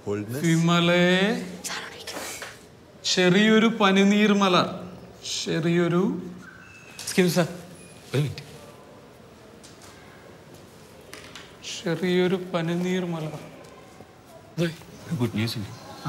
വിമലേ ചെറിയൊരു പനിനീർമല ചെറിയൊരു ചെറിയൊരു പനിനീർമല ഗുഡ് ന്യൂസ്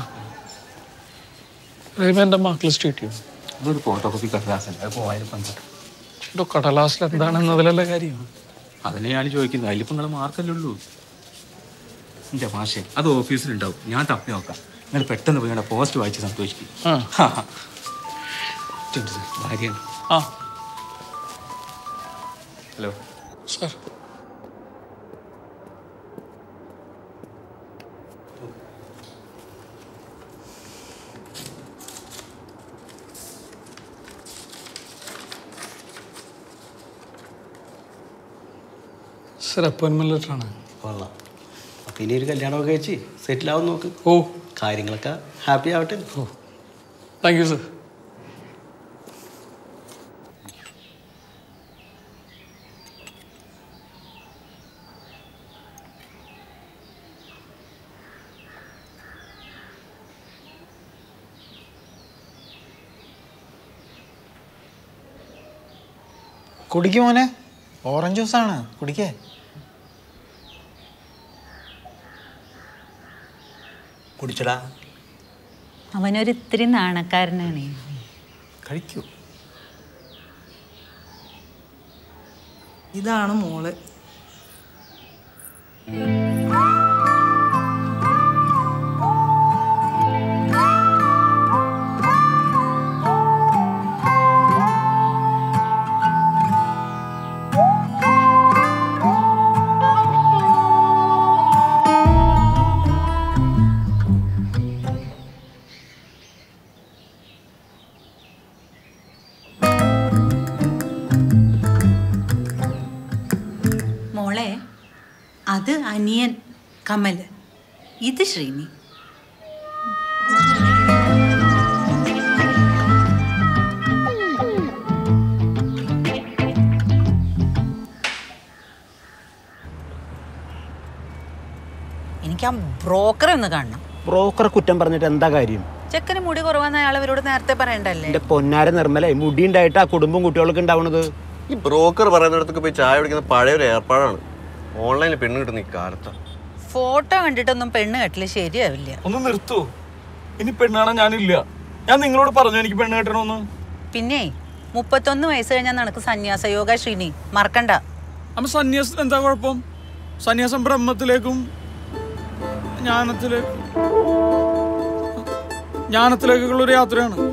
എന്റെ മാർക്ക് ലിസ്റ്റ് കിട്ടിയോ? അതൊരു ഫോട്ടോകോപ്പി കടലാസല്ല അത് പോയാലും പഞ്ചായത്ത് കടലാസിൽ എന്താണെന്നതിലല്ല കാര്യം. അതിനെയാണ് ചോദിക്കുന്നത്. അതിലിപ്പോൾ നിങ്ങളുടെ മാർക്കല്ലേ ഉള്ളൂ. എൻ്റെ മാഷേ അത് ഓഫീസിലുണ്ടാവും. ഞാൻ തപ്പി നോക്കാം. നിങ്ങൾ പെട്ടെന്ന് പോയി പോസ്റ്റ് വായിച്ച് സന്തോഷിക്കും. ഭാര്യയാണ്. Hello sir. സർ അപ്പോയിൻമെന്റ് ലെറ്റർ ആണ്. കൊള്ളാം. അപ്പം ഇനി ഒരു കല്യാണമൊക്കെ കഴിച്ച് സെറ്റിലാവും നോക്ക്. ഓ കാര്യങ്ങളൊക്കെ ഹാപ്പി ആവട്ടെ. ഓ താങ്ക് യു സർ. കുടിക്ക് മോനെ, ഓറഞ്ച് ജ്യൂസാണ്, കുടിക്കേ. കുടിച്ചടാ. അവനൊരു ഇത്തിരി നാണക്കാരനാണ്. കഴിക്കൂ. ഇതാണ് മോള്. മോളെ, അത് അനിയൻ കമൽ, ഇത് ശ്രീനി. എനിക്ക് ആ ബ്രോക്കറെ ഒന്ന് കാണണം. ബ്രോക്കറെ കുറ്റം പറഞ്ഞിട്ട് എന്താ കാര്യം? ചെക്കന് മുടി കുറവാന്ന് അയാൾ അവരോട് നേരത്തെ പറയണ്ടല്ലേ? എന്റെ പൊന്നാര നിർമ്മലേ, മുടി ഉണ്ടായിട്ട് ആ കുടുംബം കുട്ടികൾക്ക് ഉണ്ടാവണത്. ഈ ബ്രോക്കർ പറയുന്നിടത്തൊക്കെ പോയി ചായ കുടിക്കുന്ന പഴയൊരു ഏർപ്പാടാണ്. ഓൺലൈനിൽ പെണ്ണ് കിട്ടുന്ന ഈ കാലത്ത് ഫോട്ടോ കണ്ടിട്ടൊന്നും പെണ്ണ് കെട്ടില്ല ശരിയാവില്ല. ഒന്ന് നിർത്തൂ. ഇനി പെണ്ണാണോ? ഞാനില്ല. ഞാൻ നിങ്ങളോട് പറഞ്ഞു എനിക്ക് പെണ്ണ് കെട്ടണമെന്ന്. പിന്നെ 31 വയസ്സ് കഴിഞ്ഞാൽ നിനക്ക് സന്യാസ യോഗ ശ്രീനി, മറക്കണ്ട. അപ്പൊ സന്യാസത്തിന് എന്താ കുഴപ്പം? സന്യാസം ബ്രഹ്മത്തിലേക്കും ജ്ഞാനത്തിലേക്കുള്ളൊരു യാത്രയാണ്.